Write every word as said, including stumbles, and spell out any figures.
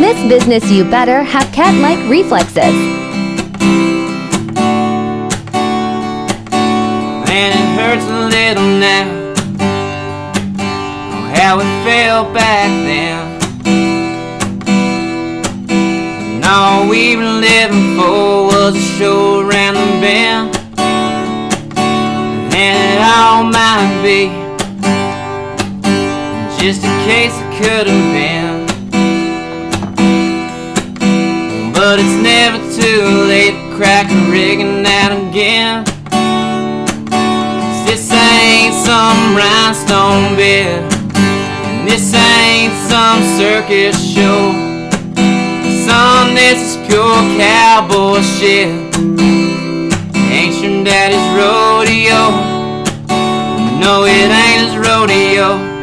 this business you better have cat-like reflexes. And it hurts a little now, oh, how it felt back then. And all we were living for was a show around the bend. And it all might be just a case it could have been, but it's never too late to crack a rigging out again. This ain't some rhinestone bit, and this ain't some circus show. Son, this is pure cowboy shit. Ain't your daddy's rodeo. No, it ain't his rodeo.